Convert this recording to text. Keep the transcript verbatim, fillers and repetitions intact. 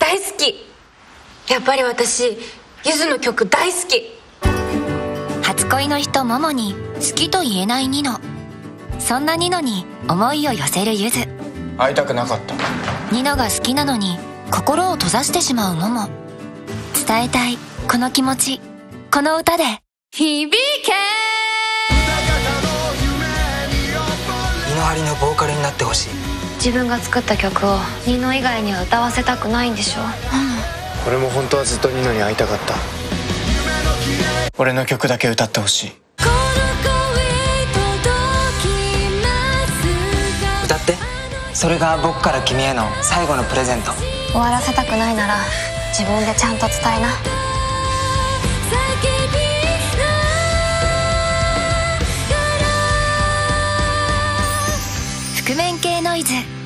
大好き。やっぱり私ゆずの曲大好き。 初恋の人ももに好きと言えないニノ。そんなニノに思いを寄せるゆず。 会いたくなかった。 ニノが好きなのに心を閉ざしてしまうもも。伝えたいこの気持ち、この歌で響け。 ニノありのボーカルになってほしい。 自分が作った曲をニノ以外には歌わせたくないんでしょ。 俺も本当はずっとニノに会いたかった。俺の曲だけ歌ってほしい。 歌って。それが僕から君への最後のプレゼント。 終わらせたくないなら自分でちゃんと伝えな。 覆面系ノイズ。